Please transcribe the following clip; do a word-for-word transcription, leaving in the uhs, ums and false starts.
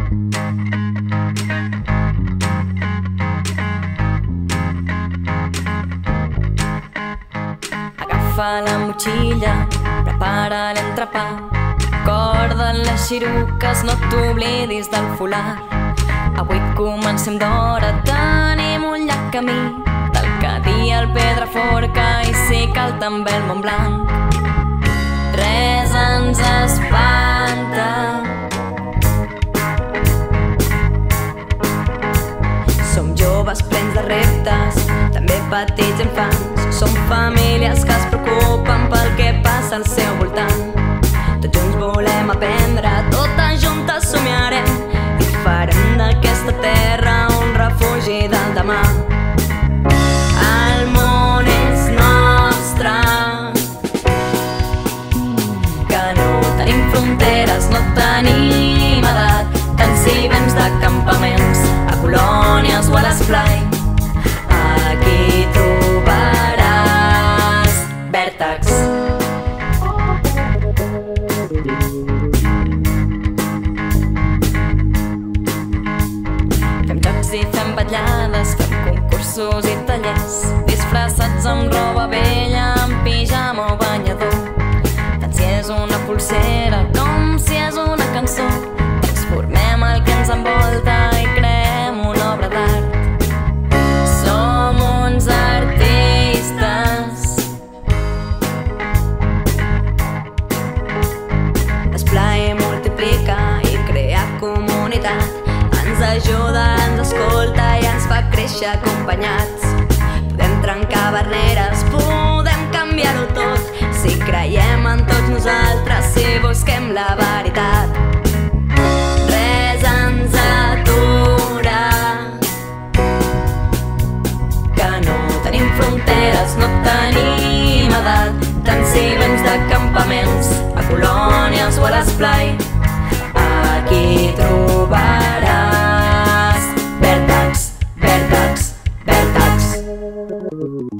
Agafa la motxilla, prepara l'entrepà, corda en les xiruques, no t'oblidis del folar. Avui comencem d'hora, tenim un llarg camí, del Cadí al Pedraforca i si cal també el Montblanc. Res ens espanta, som joves plens de reptes, també petits infants. Som famílies que es preocupen pel que passa al seu voltant. Tots junts volem aprendre, totes juntes somiarem i farem d'aquesta terra un refugi del demà. El món és nostre, que no tenim fronteres, no tenim edat, tant si vens de campaments, a colònies o a l'esplai. Aquí trobaràs vèrtex. Fem jocs i fem vetllades, fem concursos i tallers, disfressats amb roba vella, amb pijama o banyador. Tant si és una pulsera com si és una cançó, transformem el que ens envolta i creem una obra d'art. Som uns artistes. Esplai multiplica i crea comunitat, ens ajuda, ens escolta i ens fa créixer acompanyats. Podem trencar barreres, podem canviar-ho tot, si creiem en tots nosaltres, si busquem la veritat. Res ens atura, que no tenim fronteres, no tenim edat, tant si vens de campaments, a colònies o a l'esplai. Aquí trobaràs vèrtex, vèrtex, vèrtex.